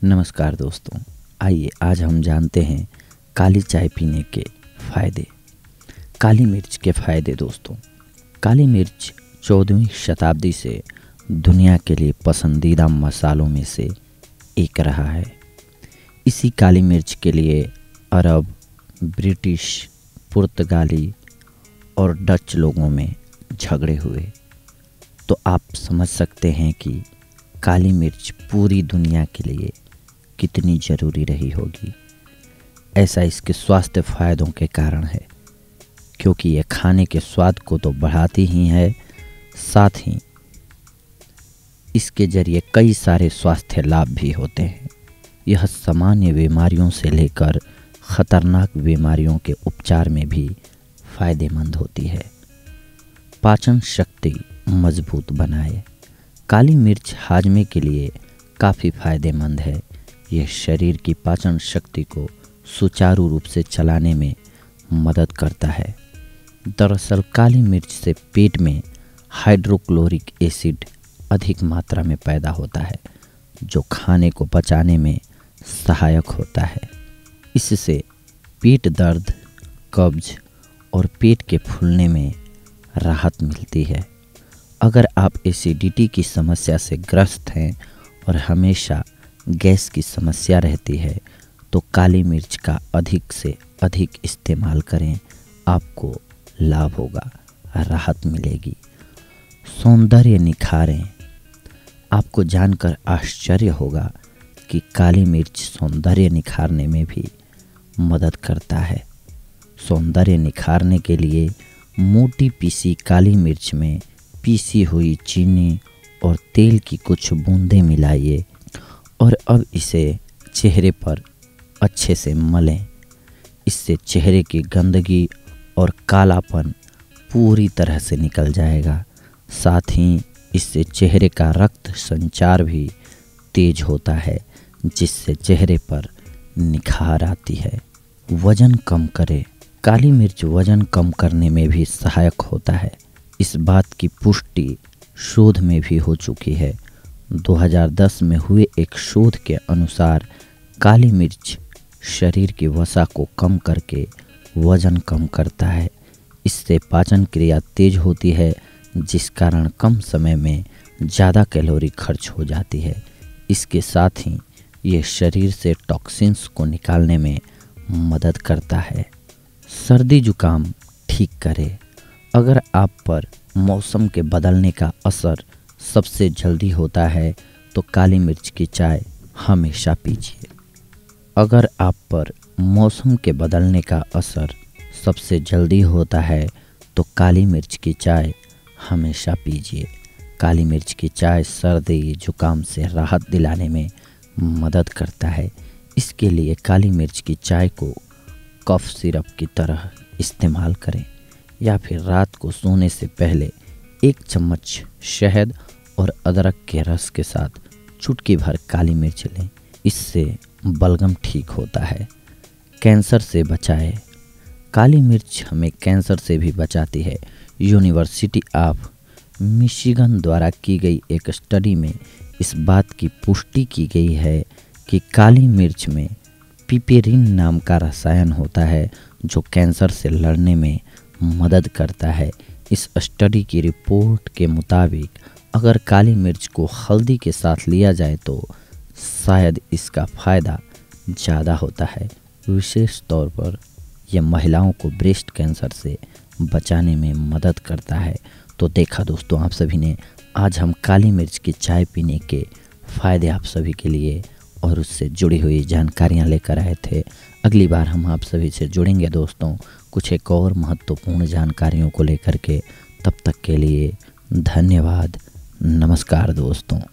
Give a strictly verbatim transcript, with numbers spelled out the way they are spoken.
नमस्कार दोस्तों, आइए आज हम जानते हैं काली चाय पीने के फ़ायदे। काली मिर्च के फ़ायदे दोस्तों, काली मिर्च चौदहवीं शताब्दी से दुनिया के लिए पसंदीदा मसालों में से एक रहा है। इसी काली मिर्च के लिए अरब, ब्रिटिश, पुर्तगाली और डच लोगों में झगड़े हुए। तो आप समझ सकते हैं कि काली मिर्च पूरी दुनिया के लिए कितनी ज़रूरी रही होगी। ऐसा इसके स्वास्थ्य फ़ायदों के कारण है, क्योंकि यह खाने के स्वाद को तो बढ़ाती ही है, साथ ही इसके ज़रिए कई सारे स्वास्थ्य लाभ भी होते हैं। यह सामान्य बीमारियों से लेकर ख़तरनाक बीमारियों के उपचार में भी फ़ायदेमंद होती है। पाचन शक्ति मजबूत बनाए, काली मिर्च हाजमे के लिए काफ़ी फ़ायदेमंद है। यह शरीर की पाचन शक्ति को सुचारू रूप से चलाने में मदद करता है। दरअसल काली मिर्च से पेट में हाइड्रोक्लोरिक एसिड अधिक मात्रा में पैदा होता है, जो खाने को पचाने में सहायक होता है। इससे पेट दर्द, कब्ज और पेट के फूलने में राहत मिलती है। अगर आप एसिडिटी की समस्या से ग्रस्त हैं और हमेशा गैस की समस्या रहती है, तो काली मिर्च का अधिक से अधिक इस्तेमाल करें, आपको लाभ होगा, राहत मिलेगी। सौंदर्य निखारें, आपको जानकर आश्चर्य होगा कि काली मिर्च सौंदर्य निखारने में भी मदद करता है। सौंदर्य निखारने के लिए मोटी पीसी काली मिर्च में पीसी हुई चीनी और तेल की कुछ बूंदें मिलाइए और अब इसे चेहरे पर अच्छे से मलें। इससे चेहरे की गंदगी और कालापन पूरी तरह से निकल जाएगा। साथ ही इससे चेहरे का रक्त संचार भी तेज होता है, जिससे चेहरे पर निखार आती है। वज़न कम करे, काली मिर्च वज़न कम करने में भी सहायक होता है। इस बात की पुष्टि शोध में भी हो चुकी है। दो हज़ार दस में हुए एक शोध के अनुसार काली मिर्च शरीर की वसा को कम करके वज़न कम करता है। इससे पाचन क्रिया तेज होती है, जिस कारण कम समय में ज़्यादा कैलोरी खर्च हो जाती है। इसके साथ ही ये शरीर से टॉक्सिन्स को निकालने में मदद करता है। सर्दी जुकाम ठीक करे, अगर आप पर मौसम के बदलने का असर सबसे जल्दी होता है तो काली मिर्च की चाय हमेशा पीजिए। अगर आप पर मौसम के बदलने का असर सबसे जल्दी होता है तो काली मिर्च की चाय हमेशा पीजिए। काली मिर्च की चाय सर्दी जुकाम से राहत दिलाने में मदद करता है। इसके लिए काली मिर्च की चाय को कफ सिरप की तरह इस्तेमाल करें, या फिर रात को सोने से पहले एक चम्मच शहद और अदरक के रस के साथ चुटकी भर काली मिर्च लें। इससे बलगम ठीक होता है। कैंसर से बचाए, काली मिर्च हमें कैंसर से भी बचाती है। यूनिवर्सिटी ऑफ मिशिगन द्वारा की गई एक स्टडी में इस बात की पुष्टि की गई है कि काली मिर्च में पिपेरिन नाम का रसायन होता है, जो कैंसर से लड़ने में मदद करता है। इस स्टडी की रिपोर्ट के मुताबिक अगर काली मिर्च को हल्दी के साथ लिया जाए तो शायद इसका फ़ायदा ज़्यादा होता है। विशेष तौर पर यह महिलाओं को ब्रेस्ट कैंसर से बचाने में मदद करता है। तो देखा दोस्तों, आप सभी ने आज हम काली मिर्च की चाय पीने के फ़ायदे आप सभी के लिए और उससे जुड़ी हुई जानकारियाँ लेकर आए थे। अगली बार हम आप सभी से जुड़ेंगे दोस्तों, कुछ एक और महत्वपूर्ण जानकारियों को लेकर के। तब तक के लिए धन्यवाद। नमस्कार दोस्तों।